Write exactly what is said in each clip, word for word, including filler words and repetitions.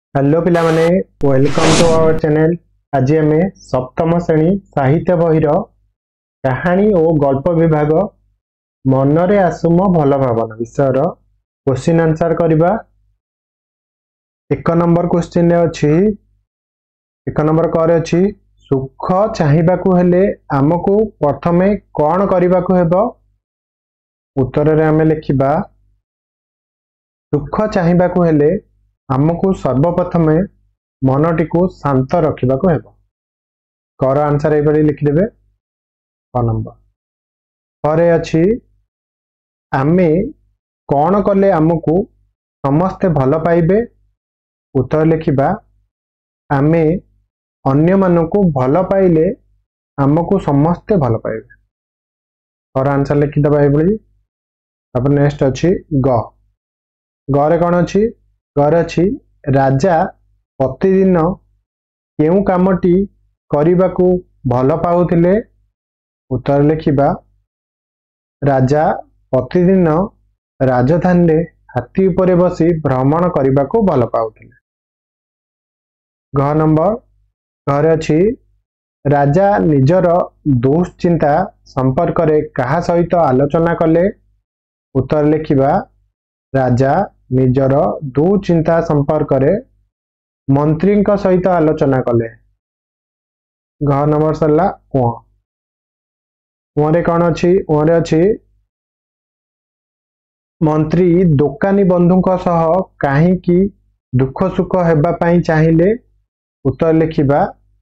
Hello पिला माने welcome to our channel. आज आम सप्तम श्रेणी साहित्य बहिर कहानी और गल्प विभाग मनरे आसुम भल भावना विषय क्वेश्चन आंसर करवा। एक नंबर क्वेश्चन अच्छी एक नंबर करे अच्छी सुख चाहिबाकू हेले आमको प्रथमे कौन करबाकू हेबो। उत्तर रे आमे लिखिबा सुख चाहिबाकू हेले आमको सर्वप्रथमे मनटी को शांत रखा हेबो। कर आंसर ये लिखिदेवे क नंबर। पर अच्छी आमे कौन कले आमको समस्ते भल पाइबे। उत्तर लिखिबा आमे अन्य मानकु भल पाइले आमको समस्ते भल पाइबे। और आंसर लिखिदबा ये। तापर नेक्स्ट अच्छी ग गरे कौन अच्छी घर अच्छी राजा प्रतिदिन केउ कामटी करबाकू भल पाउथिले। उत्तर लिखिबा राजा प्रतिदिन राजधानी हाथी उपरे बसी भ्रमण करबाकू भल पाउथिले। घ नंबर घर अच्छी राजा निजर दुश्चिंता संपर्क रे कहा सहित आलोचना कले। उत्तर लिखिबा राजा निजर दुचिंता संपर्क रे मंत्री सहित आलोचना कले। घ नंबर सरला कुआ कुआरे कौन अच्छी कुआरे अच्छी मंत्री दोकानी बंधु सह कहीं दुख सुख हेबा पाई चाहिए। उत्तर लिखिबा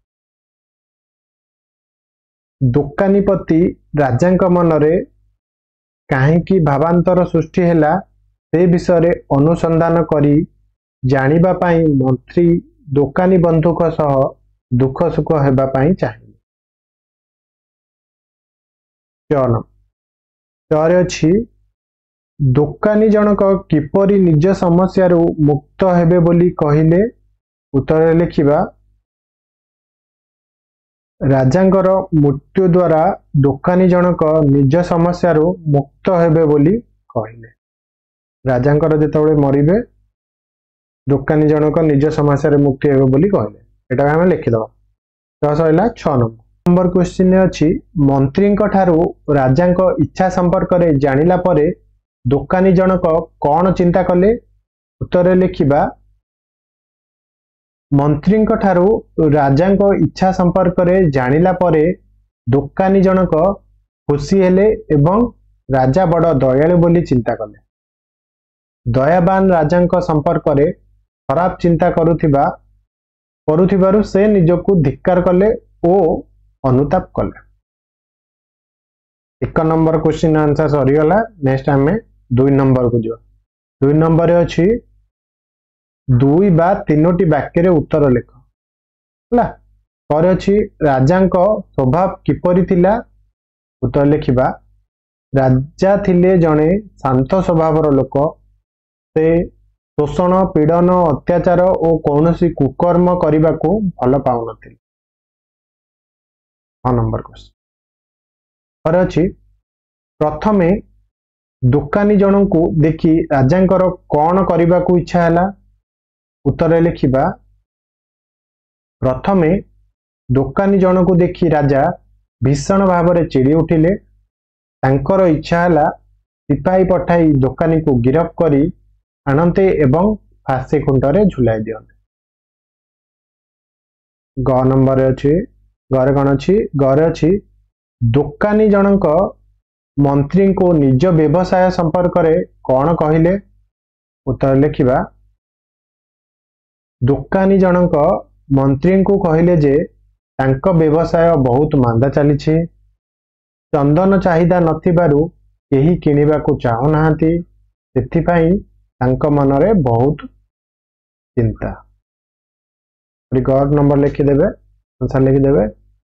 दोकानीपति राजा मनरे कहीं भावांतर सृष्टि हैला से विषय अनुसंधान करी जानिबा पाई मंत्री दोकानी बंधुक सह दुख सुख हेबा पाई चाहिए। चौन चौरे अच्छी दोकानी जनक किपरि निज समस्या रु मुक्त हेबे बोली कहिले। उत्तर लिखिबा राजांकर मृत्यु द्वारा दोकानी जनक निज समस्या रु मुक्त हेबे बोली कहिले। राजांकर जेतबळे मरिबे दोकानी जनक निज समस्या रे मुक्ति हेबे बोली कहले। एटा हम लिखि दबा। तो सइला छ नंबर नंबर क्वेश्चन अछि मंत्री ठारू राजांक इच्छा संपर्क रे जानिला परे दोकानी जनक कौन चिंता कले। उत्तर लिखिबा मंत्री ठारू राजांक इच्छा संपर्क रे जानिला परे दोकानी जनक खुशी हेले एवं राजा बड़ दयालु बोली चिंता कले। दयाबान राजांक संपर्क रे खराब चिंता करुथिबा करुथिबारु से निजको धिक्कार कले ओ अनुताप कले। एक नंबर क्वेश्चन आंसर सरीगला। नेक्स्ट आमे दुई नंबर को जो दुई नंबर अच्छी दुई बा तीनोटी वाक्य रे उत्तर लिख हला। पर अच्छी राजांक स्वभाव किपरि थिला। उत्तर लिखिबा राजा थिले जणे शांत स्वभावर लोक से शोषण पीड़न अत्याचार और कौनसी कुकर्म करने को भल पाऊन। नंबर क्वेश्चन अच्छी प्रथमे दोकानी जन को देखी राजांकर कौन करने को इच्छा है। उत्तर लिखिबा प्रथमे दोकानी जन को देखी राजा भीषण भाव में चिड़ी उठिले। तांकर इच्छा है सिपाही पठाई दोकानी को गिरफ्त करी आणते एवं फांसी खुंटरे झुलाई दियंते। ग नंबर अच्छी गरे कौन अच्छी गरे अच्छी दोकानी जनक मंत्री को निज व्यवसाय संपर्क रे कौन कहिले। उत्तर लिखिबा दोकानी जनक मंत्री को कहिले जे तांको व्यवसाय बहुत मांदा चलीछि। चंदन चाहिदा नथिबारु केही किनिबा को चाहू नाहांती। सेथिपाई तांको मनरे बहुत चिंता। गौर नंबर लिखिदेवे आंसर लिखिदेवे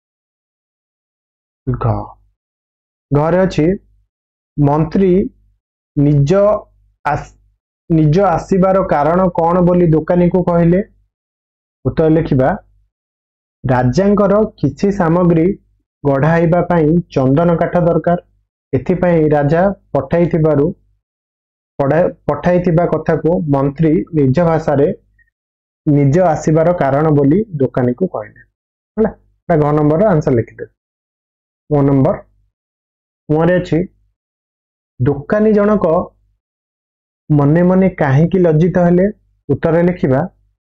घ घरे अच्छी मंत्री निज आस, निज आसीबार कारण कौन बोली दोकानी को कहिले। उत्तर लिखिबा राजांकर किछि सामग्री गढ़ाइबा पाई चंदन काठ दरकार। एथिपाई राजा पठाइथिबारु पठाई कथा को मंत्री निज भाषा रे निज आसीबार कारण बोली दोकानी को कहले है घ नंबर आंसर लिखिदे। घ नंबर मुहरे अछि दोकानी जनक मने मने काहेकि लज्जित हेले उत्तर लिखिबा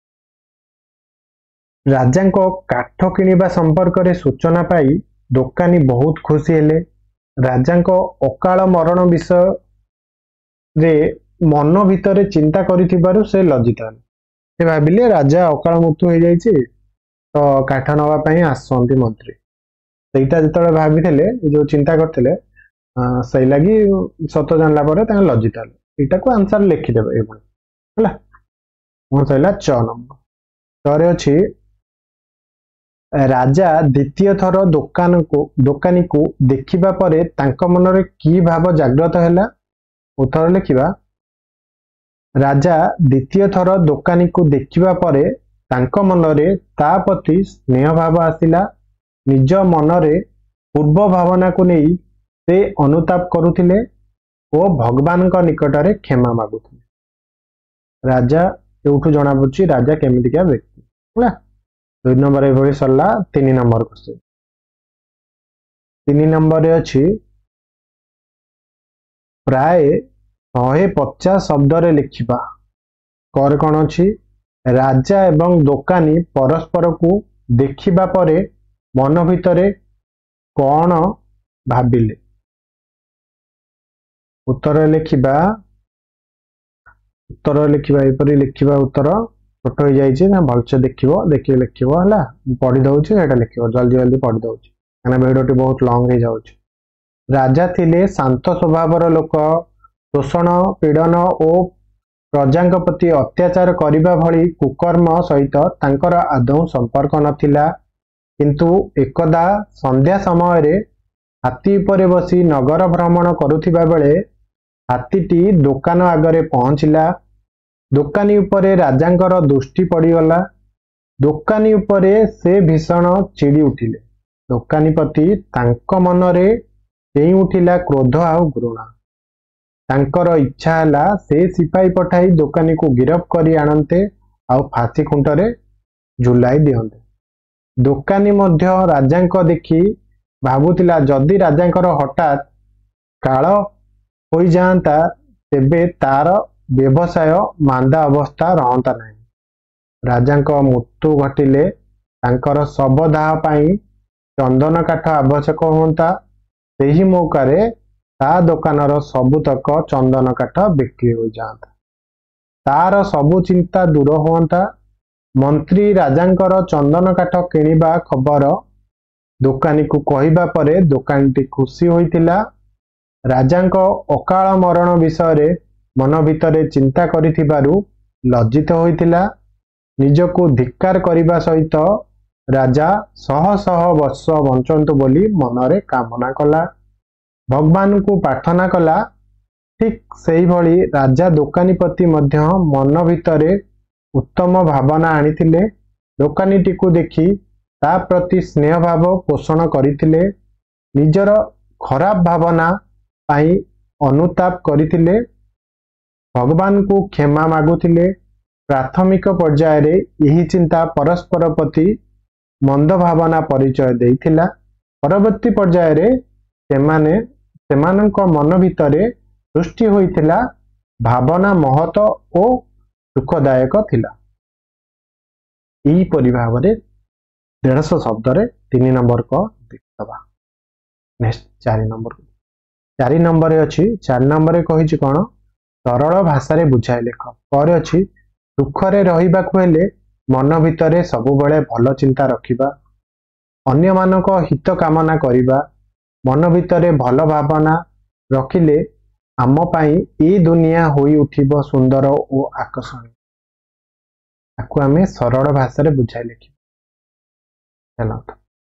राजा को काठ किनिबा संपर्क रे सूचना पाई दोकानी बहुत खुशी हेले। राजा को अकाल मरण विषय रे मन भितर चिंता करिथिबारु से लज्जित हेले। से भाबिले राजा अकाल मृत्यु हो जाइछि तो काठ नवा पई आसंती मंत्री सेटा जतले भाबिथिले जो चिंता करथिले सही लगी सत जानला पर तां लज्जित हेले। एटा को आंसर लिखि देबे एबो हला mo सैला च नंबर तरे अछि राजा द्वितीय थर दुकान को दुकानी को देखिबा परे तांको मनरे की भाव जागृत हैला उत्तर लिखिबा राजा द्वितीय थर दुकानी को देखिबा परे तांको मनरे ता प्रति स्नेह भाव आसिला। निज मनरे पूर्व भावना को नहीं से अनुताप करुथिले ओ भगवान का निकटरे क्षमा मागुथिले। राजा एउठु जणा पड़छि राजा केमितिका व्यक्ति होला। दुई नंबर एभଳି सरला तीन नंबर क्वेश्चन। तीन नंबर रे अछि प्राय एक सौ पचास शब्द रे लिखिबा कर कोन अछि राजा एवं दोकानी परस्पर को देखिबा परे मन भितरे कोन भाबिले उत्तर लिखिबा उत्तर लिखिबा एपरि लिखिबा उत्तर छोट हो जाइए ना भलसे देखिबो देखिए लिखिबो हला पढ़ी दउछि एटा लिखिबो जल्दी जल्दी पढ़ी दउछि काना वीडियोटी बहुत लॉन्ग हो जाउछि। राजा थिले शांत स्वभावर लोक शोषण पीड़न और प्रजांक प्रति अत्याचार करिबा भली कुकर्म सहित तांकर आदौ संपर्क नथिला। किंतु एकदा संध्या समय रे हाथी उपरे बसी नगर भ्रमण करुथिबा बेले हाथीटी दुकान आगरे पहुंचिला। दोकानी उपरे राजांकर दृष्टि पड़ीगला। दोकानी उपरे से भीषण चिड़ी उठिले। दोकानी प्रति तांको मनरे चेई उठिला क्रोध आउ घृणा। तांकर इच्छा हला से सिपाही पठाई दोकानी को गिरफ करी आनते आउ फांसी खुंटरे झुलाई दियंते। दोकानी मध्य राजांको देखी भाबुतिला जदि राजांकर हठात काल होई जांता तेबे तार व्यवसाय मांदा अवस्था रहंता नहीं। राजांको मृत्यु घटिले तांकर शवदाह पाई चंदन काठ आवश्यक होता। सेही मौकारे ता दोकानर सबुतक चंदन काठ बिक्री हो जाता। तार सबु चिंता दूर होता। मंत्री राजांकर चंदन काठ किनिबा खबर दोकानी को कहिबा परे दोकानटी खुशी होइतिला। राजांको अकाल मरण विषय रे मन भितरे चिंता करिथिबारु लज्जित होइतिला। निजको धिक्कार करिबा सहित राजा शह शह वर्ष बंचंतु बोली मनरे कामना कला। भगवान को प्रार्थना कला। ठीक सेही भली राजा दोकानी प्रति मध्य मन भितरे उत्तम भावना आनिथिले। दोकानीटी को देखी ता प्रति स्नेह भाव पोषण करिथिले। निजर खराब भावना पाई अनुताप करिथिले। भगवान को क्षमा मागुथिले। प्राथमिक पर्याय रे यही चिंता परस्पर प्रति मंद भावना परिचय देइथिला। परवर्ती पर्याय रे सेमाने सेमानक मन भितरे सृष्टि होइथिला भावना महत ओ सुखदायक थिला। यही परि भाव रे डेढ़ सौ शब्द रे तीन नंबर को देखबा। नेक्स्ट चार नंबर चार नंबर रे अछि चार नंबर रे कहिछि कोन सरल भाषा रे बुझाइ लेख पर अछि सुख रे रहिबाकु हेले मन भितरे सबु बेले भल चिंता रखिबा। अन्य मानक हित कामना करिबा। मन भितरे भल भावना रखिले आम पाई ए दुनिया होई उठिबो सुंदर ओ आकर्षणीय। ताकू आमे सरल भाषा रे बुझाइ लेखि चलो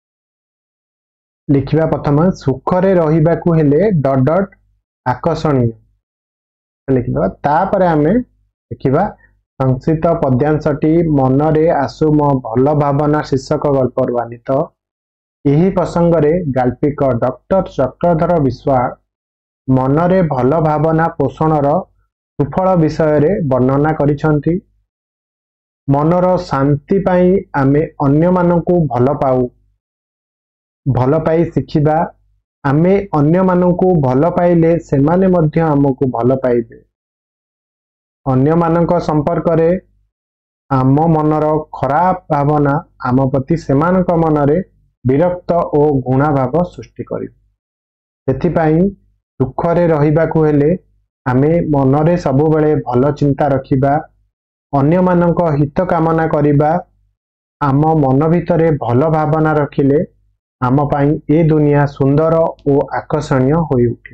लिखिबा। प्रथम सुख रे रहिबाकु हेले डॉट डॉट आकर्षणीय लिखिबा। तापरे आमे लिखिबा संक्षिप्त पद्यांशटी मनरे आसु मो भल भावना शीर्षक गल्प वर्णित। यही प्रसंग रे गाल्पिक डॉक्टर चक्रधर विश्वास मनरे भल भावना पोषणर सुफल विषय रे वर्णना करिसंती। मनर शांति पाई आमे अन्य मानकु भल पाऊ भल पाई शिखिबा आमे अन्य मानकु भल पाइले सेमाने मध्य हमकु भल पाइबे अन्य मानक संपर्क रे आम मनर खराब भावना आम प्रति सेमानक मनरे विरक्त और घृणा भाव सृष्टि करिबे सेथिपाई दुखरे रहिबाकु हेले आमे मनरे सबु बेले भल चिंता रखिबा अन्य मानक हित कामना करिबा आम मन भितरे भल भावना रखिले आम पाई ए दुनिया सुंदर और आकर्षणीय होई उठे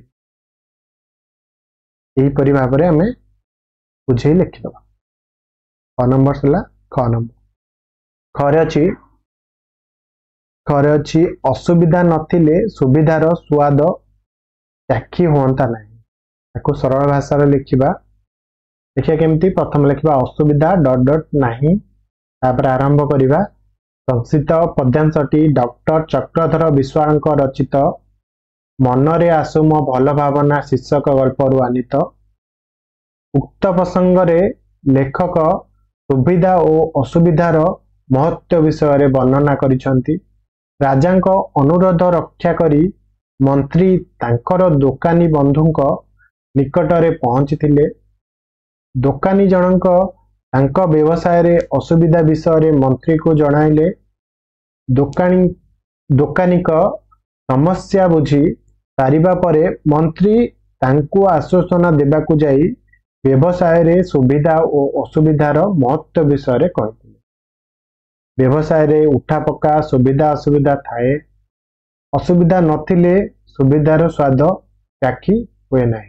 एही परि भाबरे आमे बुझे लिखिदबा ख नंबर सला ख नंबर खरे अछि खरे अछि असुविधा नथिले सुविधार स्वाद चाखी होंता नहीं ताको सरल भाषा रे लिखिबा देखिए केमती प्रथम लिखिबा असुविधा डॉट डॉट नहीं तापर आरंभ करिबा संक्षिप्त पद्यांशटी डॉक्टर चक्रधर विश्वाल रचित मनरे आसु मो भल भावना शीर्षक गल्परु आनीत उक्त प्रसंग रे लेखक सुविधा और असुविधार महत्व विषय वर्णना करिसंती राजांको अनुरोध रक्षा करी मंत्री तांकर दोकानी बंधुंक निकटरे पहुंचीथिले दोकानी जनक तांको व्यवसाय रे असुविधा विषय रे मंत्री को जणाइले दोकानी दोकानिक समस्या बुझी पारिबा परे मंत्री तांको आश्वासन देबाकू जाई व्यवसाय रे सुविधा और असुविधार महत्व विषय रे कहिथिले व्यवसाय रे उठा पका सुविधा असुविधा थाए असुविधा नथिले सुविधार स्वाद चाखी हुए नहीं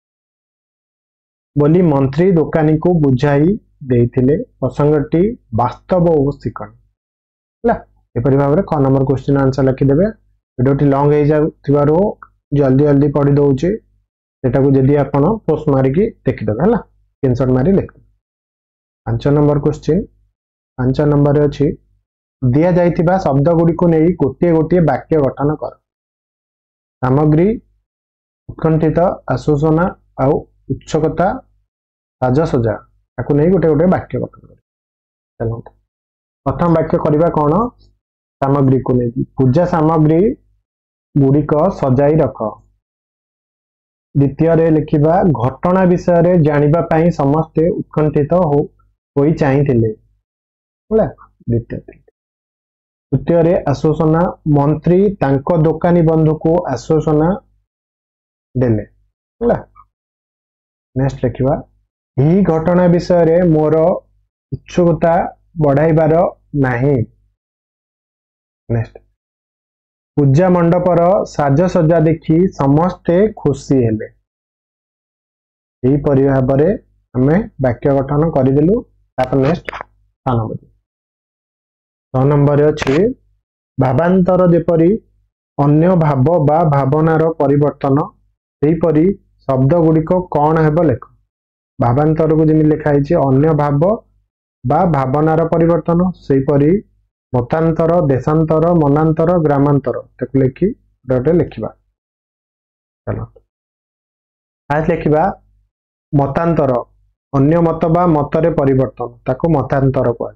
बोली मंत्री दोकानी को बुझाई देइथिले प्रसंगटी वास्तव और शिक्षण हला एपरि भाबरे ख नंबर क्वेश्चन आंसर लिखि देबे वीडियोटी लॉन्ग हे जाउथिबारो जल्दी जल्दी पढि दउची सेटा को जदी आपण पोस्ट मारि की देखि देबे हला स्क्रीनशॉट मारि लिख पांच नंबर क्वेश्चन पांच नंबर रे अछि दिया जाइथिबा शब्द गुडी को नेई गोटे गोटे वाक्य गठन कर सामग्री उत्कंठित आश्वासना आ उत्सुकता साजसजा ताकू नहीं गोटे गोटे वाक्य गठन कर चलो प्रथम वाक्य करबा कोन सामग्री को नहीं पूजा सामग्री गुड़िक सजाई रख द्वितीय रे लिखिबा घटना विषय रे जानिबा पई समस्ते उत्कंठित हो होई चाहिथिले होला द्वितीय तृतीय रे आश्वासना मंत्री तांको दोकानी बंधु को आश्वासना देले होला नेक्स्ट लिखिबा ही घटना विषय रे मोर उत्सुकता बढ़ाइबार नाही नेक्स्ट पूजा मंडपर साजसज्जा देखी समस्ते खुशी हेले यही परि भाबरे हमें वाक्य गठन करदेलु तापर नेक्स्ट छह नंबर छह नंबर अछि भावांतर जेपरि अन्य भाव बा भावनार परिवर्तन सेही परि शब्द गुड़िक कौन हेब लेख भावांतर को जमी लिखा है अन्य भाव बा भावनार परिवर्तन से परी मतांतर देशांतर मनांतर ग्रामांतर ताको लिखी गोटे लिखिबा चलो आज लिखिबा मतांतर अन्य मत बा मतरे परिवर्तन ताको मतांतर को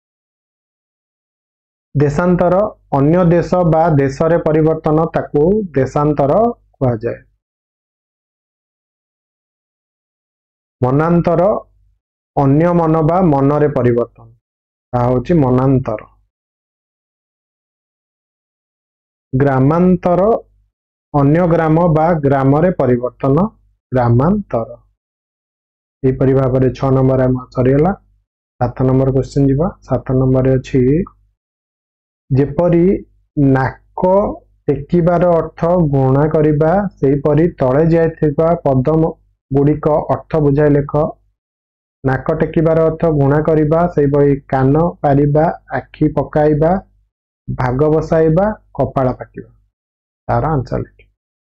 देशांतर अन्य देश बा देशरे परिवर्तन ताको देशांतर कहा जाए मनांतर अन्य मन बा मनरे परिवर्तन ता होची मनांतर ग्रामांतर अन्य ग्राम बा ग्रामरे परिवर्तन ग्रामांतर ए परि भाबरे छह नंबर हम सरीला सात नंबर क्वेश्चन जीवा सात नंबर अछि जेपरि नाक टेकिबार अर्थ घृणा करिबा सेही परि तळे जायथिबा पदम गुड़िक अर्थ बुझाई लेख नाक टेकिबार अर्थ घृणा करिबा सेही परि कान पारिबा आखि पकाइबा भाग बसाइबा कपाळ पाटिबा तार आंसर लिख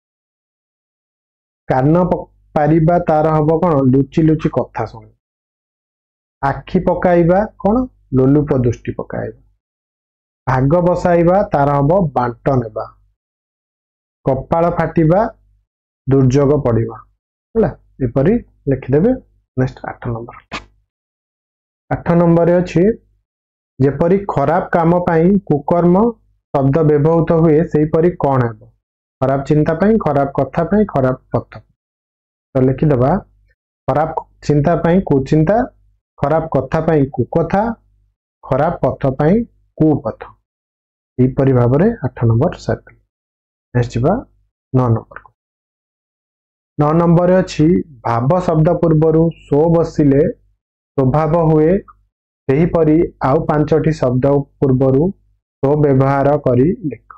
कान पारिबा तार हबो कोन लुचि लुचि कथा सुन आखि पकाइबा कोन लोलुप दृष्टि पकाइबा भाग बसाइबा तार हबो बांट नेबा कपाळ फाटिबा दुर्योग पड़िबा होला एपरि लिखि देबे नेक्स्ट आठ नंबर आठ नंबर अच्छी जेपरी खराब काम पाई कुकर्म शब्द व्यवहृत हुए सेहीपरि कौन है खराब चिंता पाई खराब कथा पाई खराब पथ तो लिखिदबा खराब चिंता पाई कुचिंता खराब कथा पाई कुकथा खराब पथ पाई कुपथ यहीपरि भाव में आठ नंबर सात नेक्स्ट जा नौ नंबर नौ नंबर अच्छी भाव शब्द पूर्वर सो बसिले स्वभाव हुए सेहीपरि आउ पांचटी शब्द पूर्वर सो व्यवहार करी लिख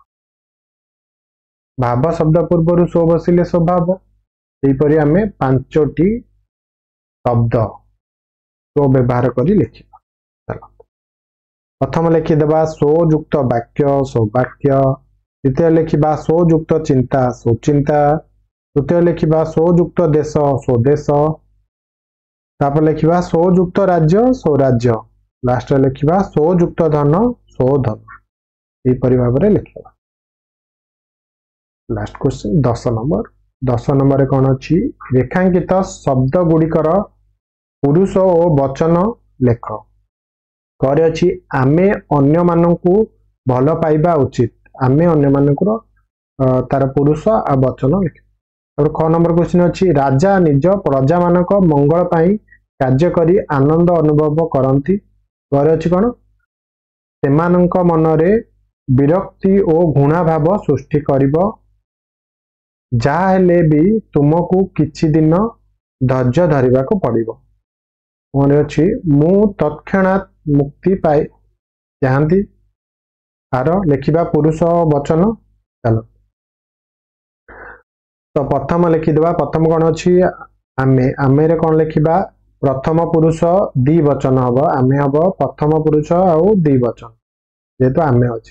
भाव शब्द पूर्वर सो बसिले स्वभाव सेहीपरि आमे पांचटी शब्द सो व्यवहार करी लिखिबा चलो प्रथम लिखिदेबा सो युक्त वाक्य सौवाक्य द्वितीय लिखिबा सो युक्त चिंता सुचिंता तृतीय लिखिबा सोयुक्त देश स्वदेश तापर लिखिबा सोयुक्त राज्य स्वराज्य लास्ट लिखिबा सोयुक्त धन स्वधन यहीपरि भाव में लिखिबा लास्ट क्वेश्चन दस नंबर दस नंबर कौन अच्छी रेखांकित शब्द गुड़िकर पुरुष और वचन लेख करे अच्छी आमे अन्य मानकु भल पाइबा उचित आमे अन्य मानकुर तार पुरुष आ वचन लिख और ख नंबर क्वेश्चन अच्छी राजा निज प्रजा मानक मंगल पाई कार्य करी आनंद अनुभव करती घर अच्छी कौन सेमानक मनरे विरक्ति और घृणा भाव सृष्टि करिब जहा हेले भी तुमको किछि दिन धैर्य धरिबा को पड़िबो मन अच्छी मु तत्क्षणात मुक्ति पाए चाहती आर लिखिबा पुरुष वचन चलो तो प्रथम लिखिदेबा प्रथम कौन अच्छी आमे आमे रे कौन लिखिबा प्रथम पुरुष दी वचन हम आमे हम प्रथम पुरुष आउ दी वचन जेहेतु आमे अच्छे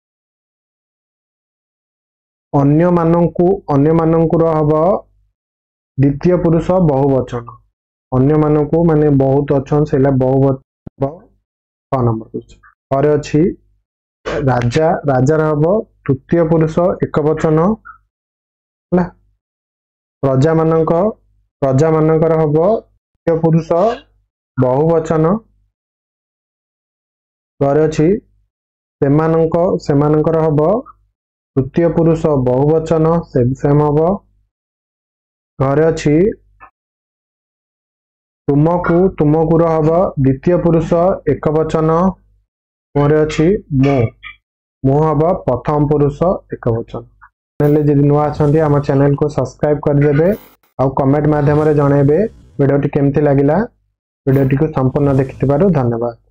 अन्य मानकु अन्य मानकुर हम द्वितीय पुरुष बहुवचन अन्य मानकु माने बहुत अच्छन सेला बहुवचन छ नंबर क्वेश्चन और अच्छी राजा राजा हम तृतीय पुरुष एक वचन है प्रजा मानक प्रजा मानकर हम तृतीय पुरुष बहुवचन घर अच्छी सेमानक सेमानकर हम तृतीय पुरुष बहुवचन से सेम हम घर अच्छी तुमको तुमकुर हम द्वितीय पुरुष एक वचन घर अच्छी मो मो हम प्रथम पुरुष एक वचन जदि नुआ अच्छा आम चैनल को सब्सक्राइब करदे और कमेंट माध्यम जनइबे वीडियो केमती लगिला वीडियो को संपूर्ण देखि धन्यवाद।